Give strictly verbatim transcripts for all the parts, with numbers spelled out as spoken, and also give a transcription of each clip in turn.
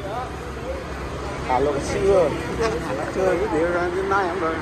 Hà Nội xưa nó chơi cái điều ra đến nay không rồi.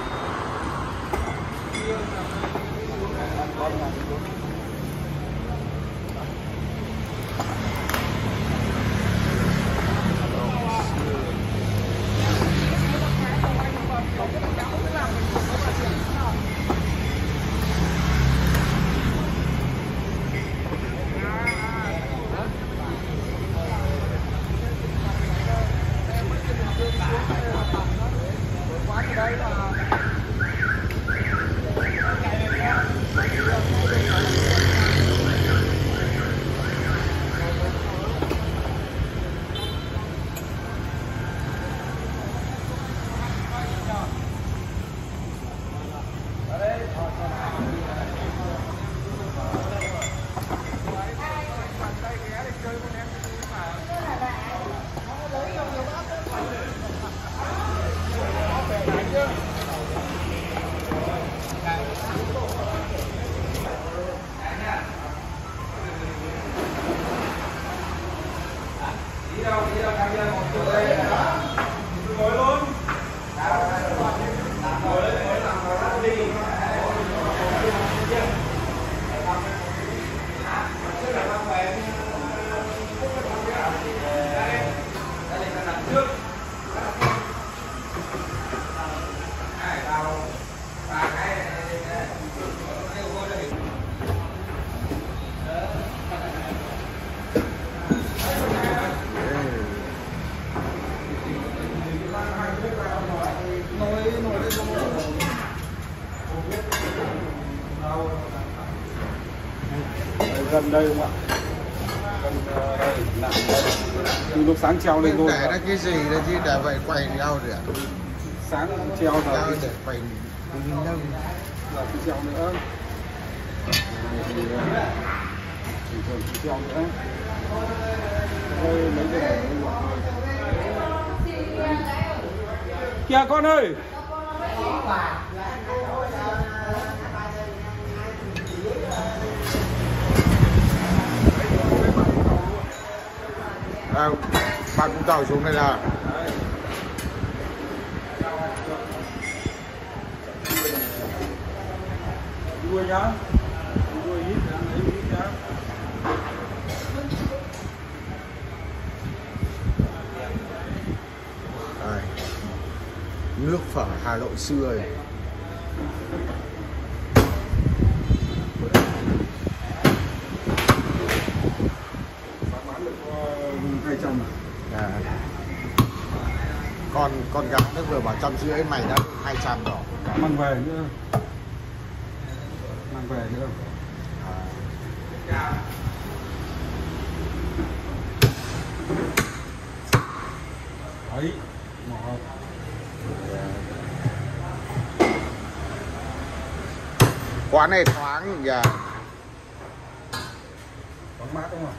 Gần đây không ạ? Gần đây, nặng đây. Từ lúc sáng treo lên thôi. Để ra cái gì đấy chứ để vậy quay nhau được. Sáng treo rồi. Treo để quay đi đâu? Là cái treo nữa. Thì thường cái treo nữa. Đây mấy cái này kìa con ơi. À, ba cũng tàu xuống đây là đuôi nhá, đuôi ít, lấy ít nhá. Đây. Nước phở Hà Nội xưa ấy. À. Con con gái nó vừa bảo trăm rưỡi, mày đã được hai trăm rồi. Mang về nữa, mang về nữa. À. Đấy, một. Quán này thoáng giờ. Thoáng mát đúng không?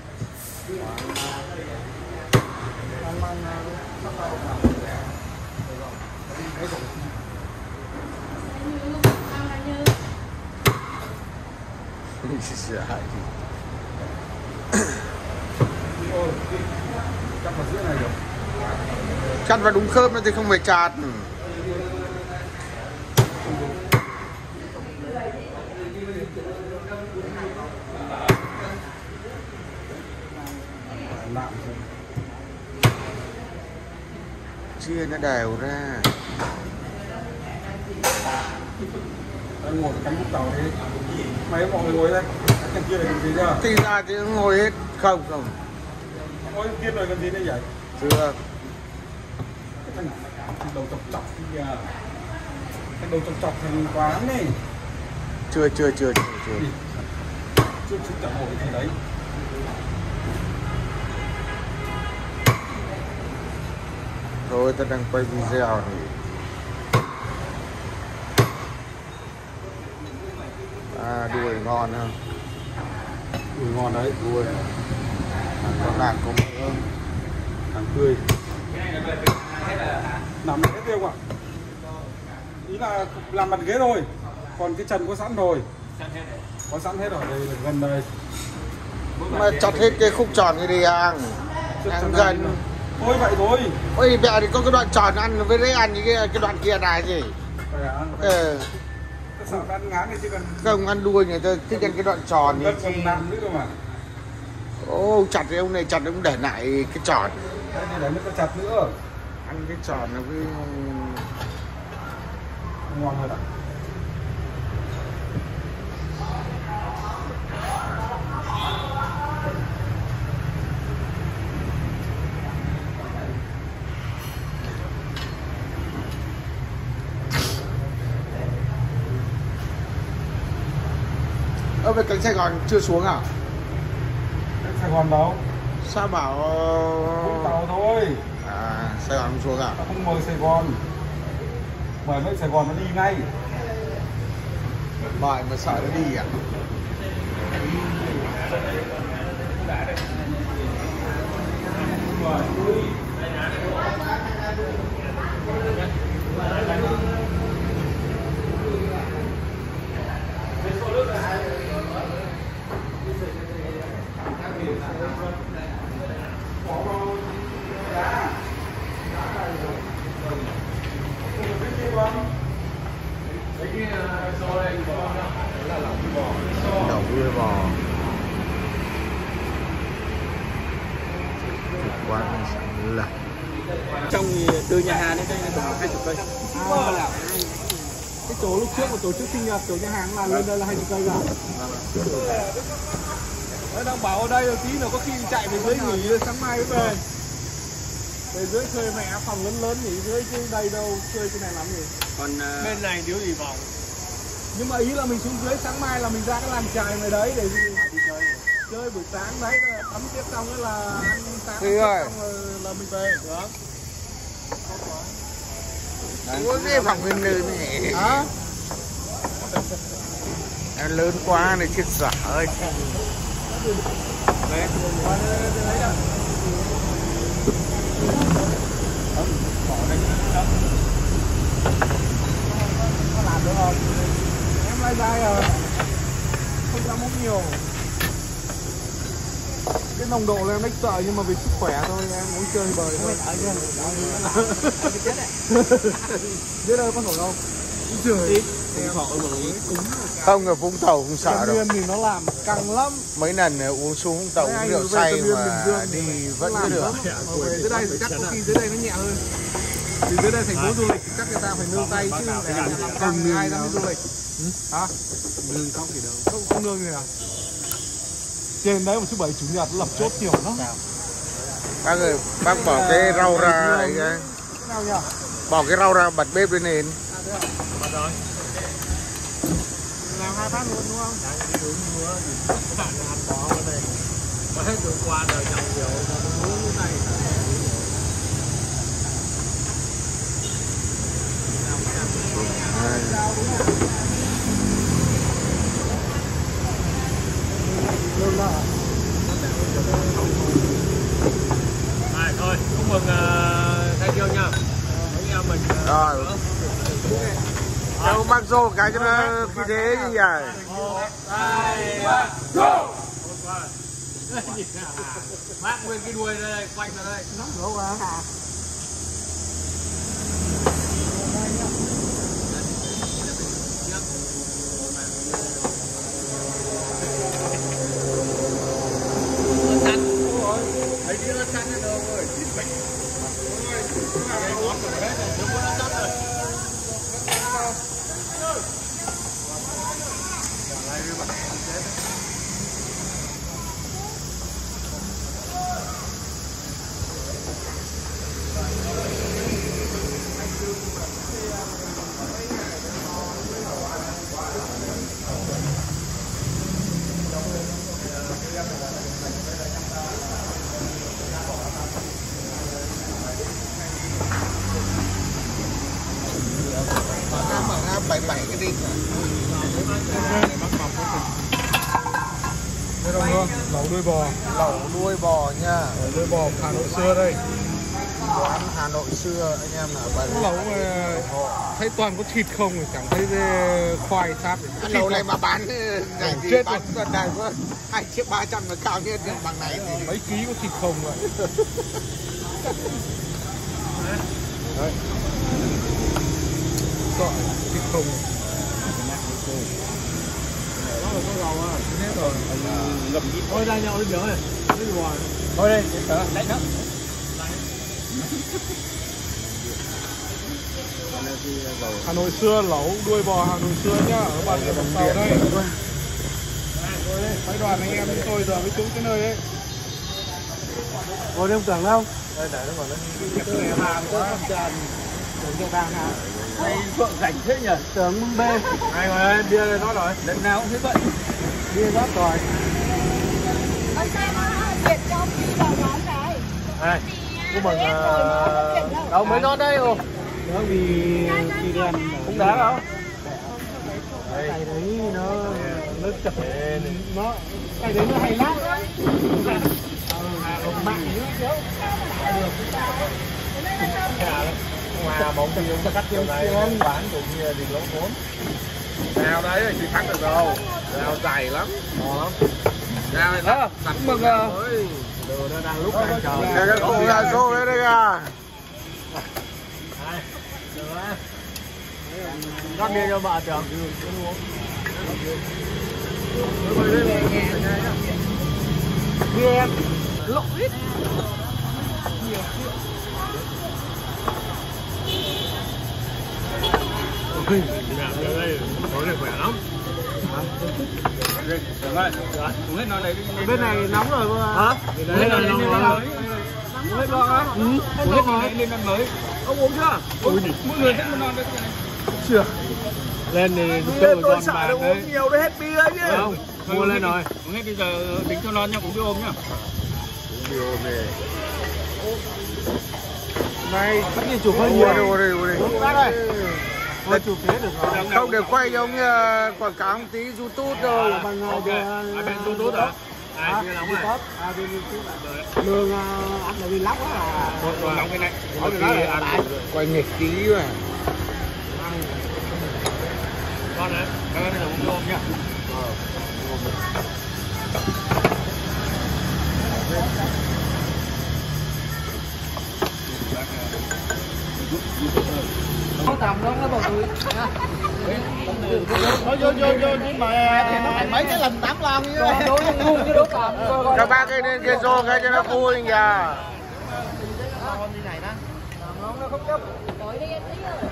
Cắt vào giữa này được. Cắt vào đúng khớp thì không phải chặt. Chia nó đều ra. Anh ngồi cánh bút tàu thế. Mấy mọi người ngồi đây. Cái kia là cái gì chưa? Thì ra thì ngồi hết. Không không. Ngồi kia rồi cái gì đấy vậy? Chưa. Cái thằng đầu chọc chọc kìa. Cái đầu chọc chọc thành quán này. Chưa chưa chưa chưa chưa. Chưa chưa chậm ngồi cái đấy. Thôi ta đang quay video này. À, đuôi ngon ha. Đuôi ngon đấy, đuôi. Con lạc có mỡ. Hàng tươi. Nằm hết tiêu ạ. Ý là làm mặt ghế rồi. Còn cái trần có sẵn rồi. Có sẵn hết rồi, đây là gần đây. Mà chặt hết cái khúc tròn cái đi hàng. Hàng gần. Thôi vậy thôi. Ôi mẹ thì có cái đoạn tròn ăn với đấy ăn cái cái đoạn kia là gì? Phải ăn. Ờ. Cái sợ ăn ngán này chứ cần. Không ăn đuôi người ta thích ăn cái đoạn tròn Đất còn nặng nữa cơ mà. Ô chặt thì ông này chặt ông để lại cái tròn. Đấy thì để nó có chặt nữa. Ăn cái tròn nó với ngon hơn ạ. Ở về cánh Sài Gòn chưa xuống à? Đến Sài Gòn đâu? Sao bảo Vũng Tàu thôi. À Sài Gòn không xuống à? Tao không mời Sài Gòn. Mời mấy Sài Gòn nó đi ngay. Mời mà sợ nó đi à? Đậu đuôi bò quán là trong từ nhà hàng đến đây là khoảng hai mươi cây. À, cái chỗ lúc trước một tổ chức sinh nhật chỗ nhà hàng làm lên đây là hai mươi cây cả. Đấy, đang bảo ở đây là tí nữa có khi chạy về dưới nghỉ sáng mai mới về. Về dưới thuê mẹ phòng lớn lớn nghỉ dưới chứ đây đâu chơi cái này lắm gì. Còn uh... bên này thiếu gì vòng. Nhưng mà ý là mình xuống dưới sáng mai là mình ra cái làng chài ngoài đấy để gì chơi. Chơi buổi sáng đấy là tắm tiếp xong đó là ăn sáng xong rồi là mình về được. uống cái phòng hình lớn này Hả? lớn quá này chết dở ơi. Đấy. Có làm được không? Em lai dai rồi. Không dám uống nhiều. Cái nồng độ là em đánh sợ nhưng mà vì sức khỏe thôi em muốn chơi bời thôi. Biết đâu có nổi đâu. Trời. Không ở Vũng Tàu không sợ đâu. Thì nó làm căng lắm. Mấy lần uống xuống Vũng Tàu uống rượu say mà đi vẫn cứ được. Về dưới đây thì chắc có khi dưới đây nó nhẹ hơn. Vì dưới đây thành phố du lịch chắc người ta phải nương tay chứ để làm căng ai dám đi du lịch. Hả? Nương không thì đâu. Không, không nương gì à? Trên đấy một thứ bảy chủ nhật lập chốt nhiều lắm. Bác ơi, bác bỏ cái rau ra ấy, cái nào nhỉ? bỏ cái rau ra bật bếp lên nền. Bật rồi. Làm hai bát luôn đúng không? Đang đi uống mua gì? Các bạn ăn bò ở đây. Có hết được qua đời chồng rượu còn uống cái này. Lương đó hả? À, thôi, chúc mừng uh, thank you nha. Mấy em mình uh, Rồi. Đâu bác rô cái cho nó khí thế như vậy. một, hai, ba, go! Bác nguyên cái đuôi ra đây, quanh ra đây. Nóng rượu à? Thấy đi nó chăn đâu rồi. Mở ra bảy bảy cái đi. Đây đâu nữa, lẩu đuôi bò. Lẩu đuôi bò nha. Lẩu đuôi bò Hà Nội xưa đây. quán Hà Nội xưa anh em là bạn lẩu mà thấy toàn có thịt không rồi chẳng thấy khoai sáp. Ăn lẩu này mà bán này gì chết bán tuần này có hai chiếc ba trăm là cao nhất bằng này thì mấy ký có thịt không rồi. Đấy. Gọi thịt không. Đó là có dầu à. Thế rồi. Ngầm ít. Thôi ra nhau đi nhớ này. Đi ngoài. Thôi đi, sợ đánh đó. Hà Nội xưa lẩu đuôi bò Hà Nội xưa nhá, ở bạn địa Vũng Tàu đây. Mấy đoàn anh em chúng tôi giờ mới trúng cái nơi ấy. Ngồi đêm tưởng đâu? Đây để nó còn nó cái này hàng quá tràn. Tưởng cho vàng hả? Đây phượng rảnh thế nhỉ? Tưởng mưng bê. Này rồi, bia này nó rồi. Lần nào cũng thế vậy. Bia rót rồi. Ở xe nó Việt cho đi vào món này. Này, chúc mừng đâu mới rót đây không? Nó vì chị đen cũng đá đâu. Đây đấy nó nó chập nó cái đấy nó hay lắm. Mạng mà bóng tiền cho cắt tiêu này bán cũng như là lỗ vốn. Nào đấy thì thắng được đâu. Nào dày lắm. To lắm. Nào này đó, sẵn mừng à. Đồ nó đang lúc đang chờ. cái cổ gà xô đấy đây à. Rót bia cho bà chờ. Bia em lộn ít. Đây, tối này khỏe lắm. Hết nó này. Bên này nóng rồi cơ. Hả? Bên này nóng rồi. Uống hết lon á? Ừ, uống hết rồi. Lên năm mới. Ông uống chưa? Ui, mỗi người hết một lon đấy. Chưa. Lên thì tự tôi con sợ bàn nó đấy. uống nhiều đấy hết bia chứ. Không, mua lên rồi. Uống hết bây giờ tính cho lon nha, cũng đưa ôm nhá. Bia ôm này. Này, tất nhiên chụp hơi Uống nhiều. đi, uống đi, uống đi. Uống bác ơi. Thôi chụp thế được rồi. Không để quay giống như quảng cáo một tí YouTube rồi. Bằng Ok. À, bên YouTube hả? À, bia nóng này. À, bên YouTube. Lương ăn là đi lóc á à. Rồi, nóng cái này. Có cái đó là ăn. Quay nghịch tí mà. Con đấy. Các bạn bây giờ uống ôm nhá. Không tầm đâu nó bầu tuổi. Thôi vô vô vô nhưng mà thì nó phải mấy cái lần tám lon chứ. Đối ngu chứ đâu tầm. Cho ba cái lên kia xô cái cho nó vui nhỉ. Đổi đi em tí rồi.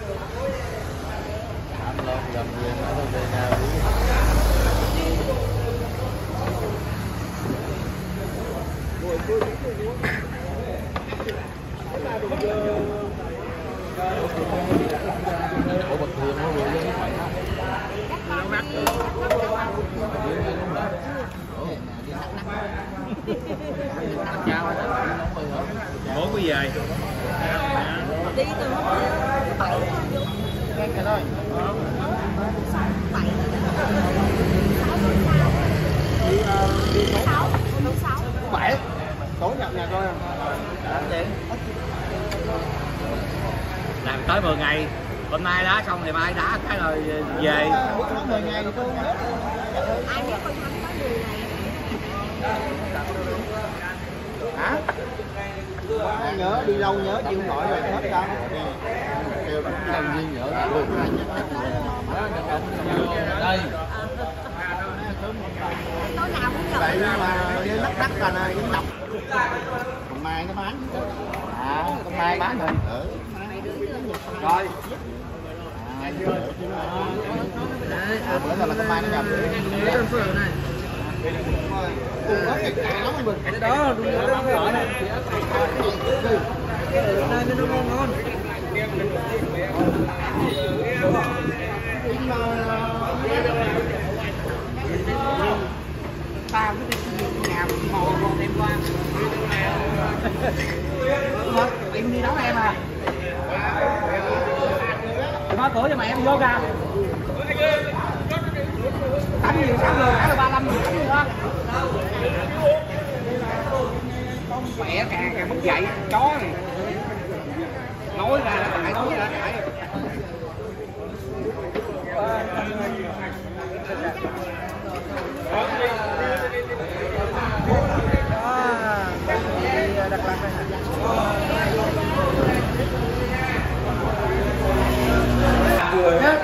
Ủa bật thường nó vừa lên phải đó. Bố có về. Đi từ hôm bảy Cái thôi. bảy sáu sáu Bảy. Tối nhập nhà coi. Làm tới mười ngày. Hôm nay đá xong thì mai đá cái rồi về. mười ngày thì tôi hết. ai biết con thắng có mười ngày. Hả? Nhớ đi đâu nhớ chịu nổi rồi hết đâu. Đều làm gì nhớ. Đây. Tối nào cũng nhậu. Vậy mà với lắc đắc là này cũng đọc. Còn mai nó bán. À, còn mai bán rồi. Ừ. Rồi. À, bữa giờ là con mai nó nhập. Cùng có cái cả lắm mình. Cái đó đúng rồi. Đây nó ngon ngon. Tao cứ đi nhà mò còn đem qua. Em đi đón em à. Nói cửa cho mày em vô ra. Đánh nhiều sáu người, đánh là ba mươi lăm người đánh nữa. Con khỏe càng càng mất dậy, chó này. nói ra là cãi, nói ra cãi. Đặt lắc này. Vừa hết.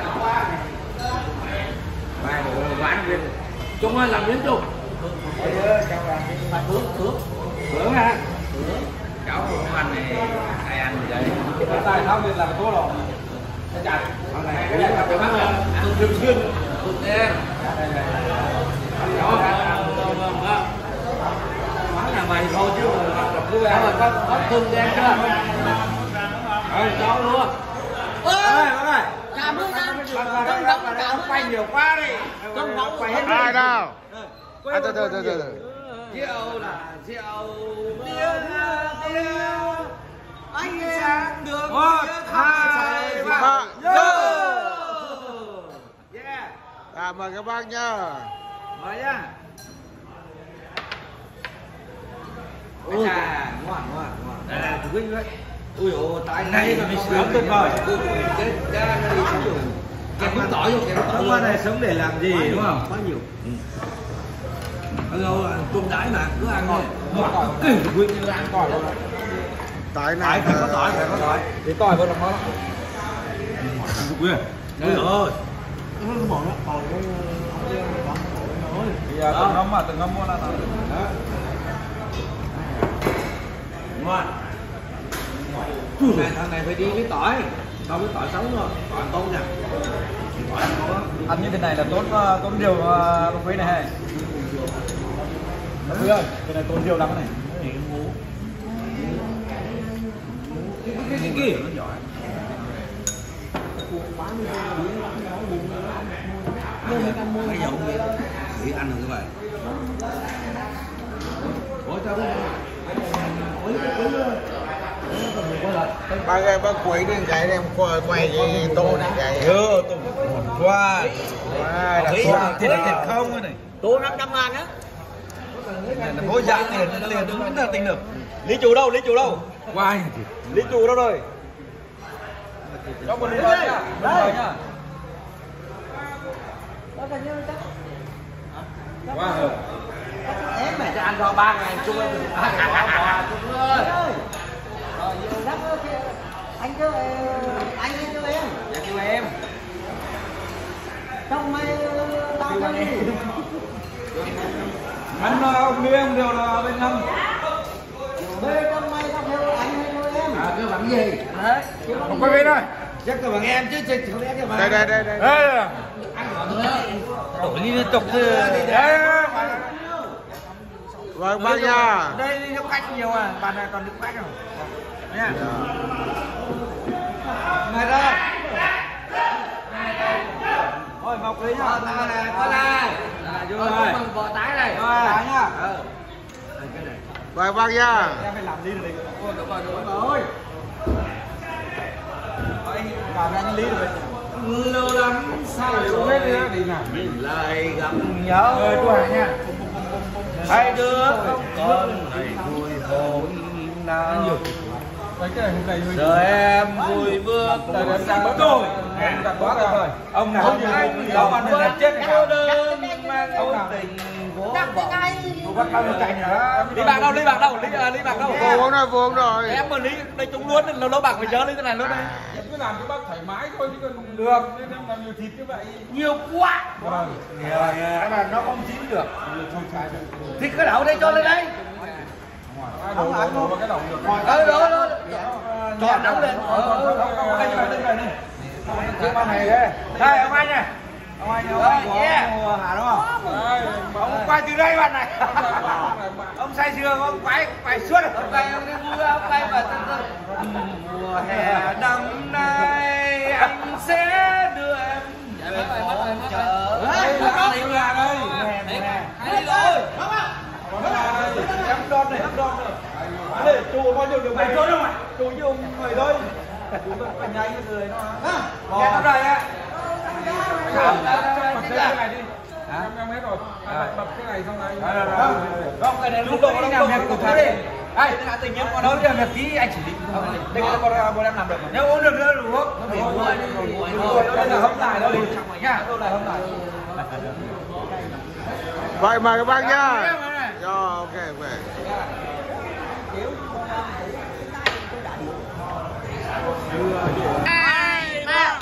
Mai bộ bán viên. Trung ơi làm miếng Trung. Thướng thướng thướng ha. Cháu của anh này ai ăn vậy? Tại sao việc làm tốt rồi? Chặt. Con này cái là phải bắt ăn thường xuyên. Thường xuyên. Đó. Bán là mày thôi chứ cứ ăn là có có thương đen chưa? Rồi cháu luôn. Ơi bác ơi. Cảm ơn anh. Không không không quay nhiều quá đi. Không không quay hết. Ai đâu? À, từ từ từ từ. Rượu là rượu tiếng tiếng anh sang đường một hai ba yeah. À, mời các bác nhá. Mời nhá. Ui à, ngoan ngoan ngoan. À, chú Vinh đấy. Ui ôi, tay này là sướng tuyệt vời. Cái ra nó đi sống dùng. Kẹp nước tỏi vô, kẹp nước tỏi. Này sống để làm gì đúng không? Quá nhiều. Hello, tôm đáy mà, cứ ăn thôi. Ngọt cực kỳ, Vinh như ăn tỏi luôn. Tỏi này Phải có tỏi, phải có tỏi. Thì tỏi vào là ngon lắm. Ui ơi. Nó bỏ nó, bỏ cái Thì từng ngâm mà, từng ngâm mua là nào. Ngon. Này, thằng này phải đi với tỏi. Không với tỏi sống rồi, tỏi tôm nè. Tỏi ăn ngon lắm. Ăn như thế này là tốn tốn điều bông quế này hay. Bông quế ơi, cái này tốn điều lắm này. Cái cái kia nó giỏi. Bây giờ không nghĩ ăn được các bạn. Ủa sao không? Bác ơi, bác quấy đi cái em quay quay cái tô này cái. Ừ, tô qua. Wow, là Tô thì là tiền không này. Tô năm trăm ngàn á. Mỗi dạng tiền tiền đúng là tính được. Lý chủ đâu? Lý chủ đâu? Qua Lý chủ đâu rồi? Cho một lý thôi nhá. Đây nhá. Qua rồi. Em mày cho ăn cho ba ngày chung ơi. Chung ơi. Anh cho anh cho em. Dạ kêu em. Trong mày tao cho đi. Anh ông đưa em đều là bên ngâm. Bê trong mày tao theo anh hay cho em. À kêu bằng gì? Đấy. Không có bên đây. Chắc kêu bằng em chứ chứ không lẽ kêu bằng. đây đây đây đây. Đây. Ăn gọn thôi. Đổi đi liên tục chứ. Vâng bác nha. Đây đi nước khách nhiều à, bàn này còn nước khách không? Nha. Mời ra. Thôi vào quý nhá. Con này, con này. Vô rồi. Bò tái này. Rồi nhá. Ừ. Vâng bác nha. Em phải làm đi được. Ôi được rồi, được rồi. Cảm ơn anh Lý rồi. Lâu lắm sao Không biết đi đi nào. mình lại gặp nhau. Rồi chú Hải nha. Hai đứa không còn ngày vui hôm nào. Đấy cái này không đầy hơi. Giờ em vui bước Đây em đang bớt rồi. Em đặt quá rồi. Ông nào không anh ông ăn là chết cô đơn mang ôn tình vô Đặt vọng. cái ngay. bắt đầu chạy nữa. Lý bạc đâu, lý bạc đâu, lý lý bạc đâu. Vô uống rồi, vô uống rồi. Em mà lý đây chúng luôn, lâu lâu bạc phải nhớ lý thế này luôn đây. Em cứ làm cho bác thoải mái thôi chứ còn không được. Nên em làm nhiều thịt như vậy. Nhiều quá. Vâng. Cái mà nó không chín được. Thịt cái đậu đây cho lên đây. Đổ đổ đổ vào cái đậu được. Ờ đó đó. Cho nóng lên. Ờ đây này đây này. Cái con này đây. Đây ông anh này. Ông anh ông anh có Hà đúng không? Ông quay từ đây bạn này. Ông say sưa ông quay quay suốt. Ông quay ông đi vui ông quay mà tân tân. Mùa hè năm nay anh sẽ đưa em về phố chợ. Đây là con này là đây. Đi rồi. Em đòn này, em đòn này. Đây, chùa bao nhiêu điều mày trốn không mày? Chùa như ông người thôi. Chú phải nhanh như người nó. Nghe nó rồi á. Bật cái này đi. Em em hết rồi. Bật cái này xong này. Không, cái này lúc đó nó làm việc của thằng. Đây, là tình nhân con đâu đi làm tí anh xử lý. Đây là con con em làm được. Nếu uống được nữa đủ không? Nó bị nguội nguội thôi. Đây là hấp lại thôi. Nhá, đâu là hấp lại. Vậy mời các bác nhá. Rồi, ok về. Hai ba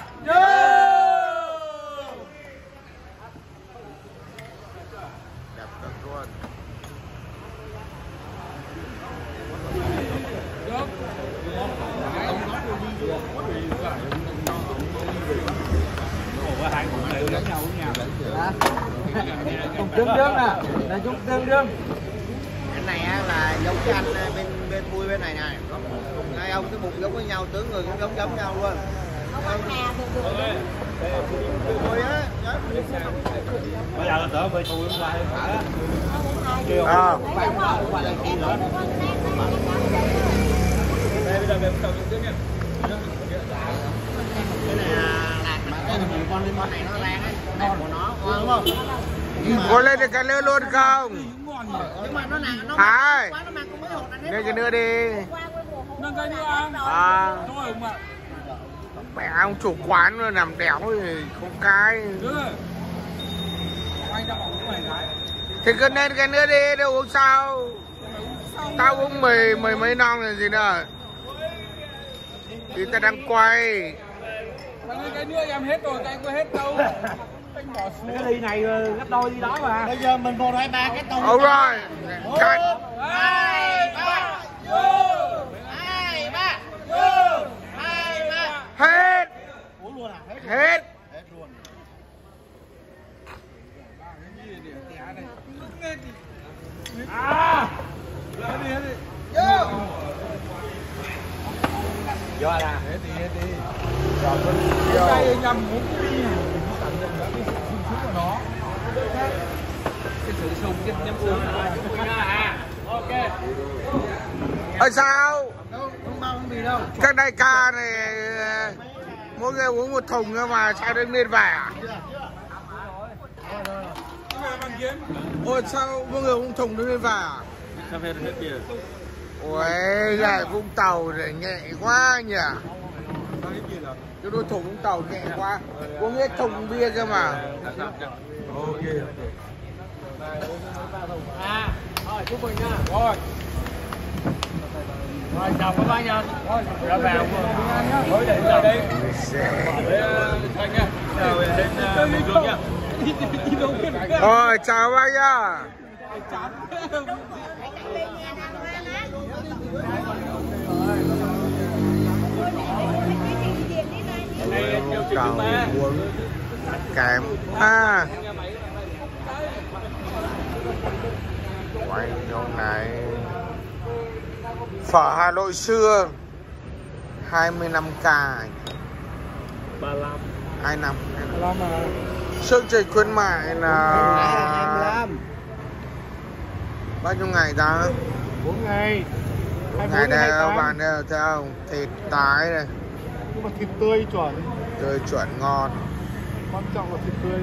Đẹp thật luôn. Cùng tương đương nè, là chung tương đương. Cái này á là giống cái anh bên bên vui bên này này. Hai ông cái bụng giống với nhau, tướng người cũng giống giống nhau luôn. Vui á. Bây giờ đỡ về tôi hôm qua À. đây bây giờ về đầu trước nha. Cái này là lạc mà cái này con lên con này nó rang ấy, đẹp của nó, ngon đúng không? Có lên được cái nữa luôn không? Nhưng mà nó nặng, nó Hai. quá nó mang có mấy hột ăn hết. Lên cái nữa đi. Nâng cái nữa ăn. À. Đúng rồi không ạ? Mẹ ông chủ quán nó nằm đéo thì không cái. Đúng rồi. Anh ra bỏng cái này cái. Thì cứ lên cái nữa đi, đâu uống sao? Tao uống mười mười mấy non là gì nữa? Thì ta đang quay. Mà cái nữa em hết rồi, cái có hết đâu. Anh bỏ xuống. Cái ly này gấp đôi ly đó mà. Bây giờ mình một hai ba cái tông. Ồ rồi. Cắt. Hai ba vô. Hai ba vô. Hai ba. Hết. Uống luôn à? Hết. Hết. Hết luôn. À. Hết đi hết đi. Vô. Vô là. Hết đi hết đi. Rồi con Cái đây nhầm muốn cái gì? Cảm nhận đã cái sự sung của nó. Cái sự sung cái nhắm sướng à. Ok. Ở sao? Đâu, không bao không bị đâu. Các đại ca này mỗi người uống một thùng cơ mà sao đừng nên về à? Ôi sao mỗi người uống thùng đừng nên về à? Cà phê hết bia. Ôi lại Vũng Tàu này nhẹ quá nhỉ? Cái đôi thùng Vũng Tàu nhẹ quá. Uống hết thùng bia cơ mà. Ok. À, rồi chúc mừng nha. Rồi. Rồi chào các bác nha. Rồi ra vào mới để vào đây. Với anh nha. Chào đến Bình Dương nha. Rồi chào bác nhá. Cầu uống kém ha. Quay trong này phở Hà Nội xưa hai mươi lăm k ba mươi lăm hai năm ba mươi lăm mà. chương trình khuyến mại là bao nhiêu ngày ta? bốn ngày. Ngày đây các bạn đều theo thịt tái này, Nhưng mà thịt tươi chuẩn. tươi chuẩn ngon. Quan trọng là thịt tươi.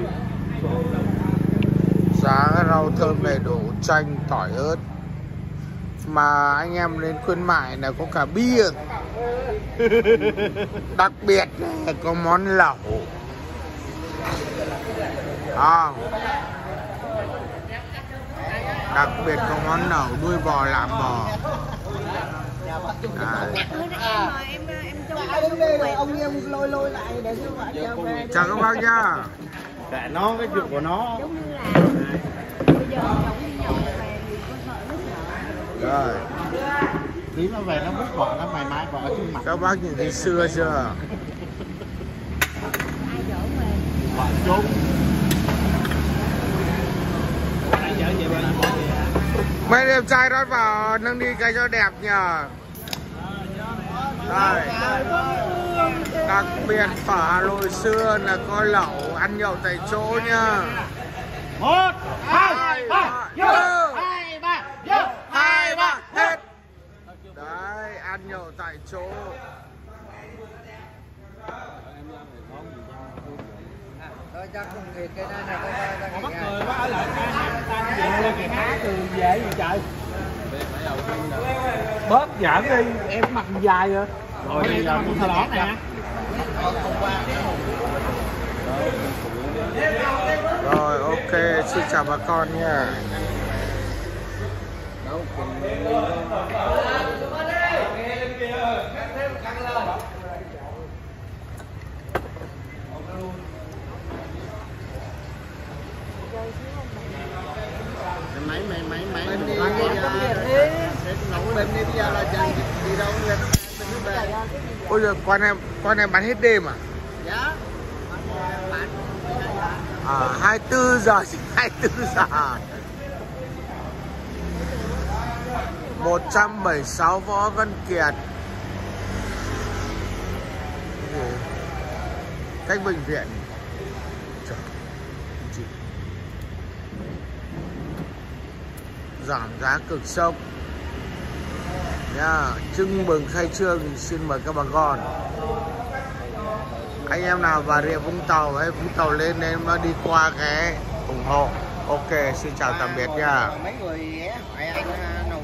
Giá rau thơm đầy đủ, chanh, tỏi, ớt. Mà anh em đến khuyến mại là có cả bia. Đặc biệt là có món lẩu. À, đặc biệt có món lẩu đuôi bò làm bò. Đấy. ông em lôi lôi lại để cho vợ chồng về. Chào các bác nhá. Để nó cái chuyện của nó. Giống như là bây giờ chồng đi nhậu về thì con vợ rất sợ. Rồi. Tí nó về nó mất vợ nó mày mai vợ trên mặt. Các bác nhìn thấy xưa chưa? Ai dỗ về. Vợ trốn. Mấy đẹp trai rót vào nâng đi cái cho đẹp nhờ. Đây. Đặc biệt phở Hà Nội xưa là có lẩu ăn nhậu tại chỗ nha. Một, hai, ba, vô. Hai, ba, vô. Hai, ba, hết. Đấy, ăn nhậu tại chỗ. Thôi chắc không nghịch cái này này Mắc cười quá ở lại cái cái khác từ về gì trời. Bớt giỡn đi, em mặc dài rồi. Rồi đây là con thờ lót nè. Rồi ok, xin chào bà con nha. Mấy mấy mấy mấy bên đi nóng bên đi bây giờ là đi đâu lên. Ôi giời, con em con em bán hết đêm à? Dạ. Bán À, hai mươi tư giờ, hai mươi tư giờ. một trăm bảy mươi sáu Võ Văn Kiệt. Cách bệnh viện. Trời, chị. Giảm giá cực sốc nha. Chưng mừng khai trương, xin mời các bà con. Anh em nào vào Rịa Vũng Tàu hay Vũng Tàu lên em đi qua cái ủng hộ. Ok, xin chào tạm biệt nha. mấy người hỏi anh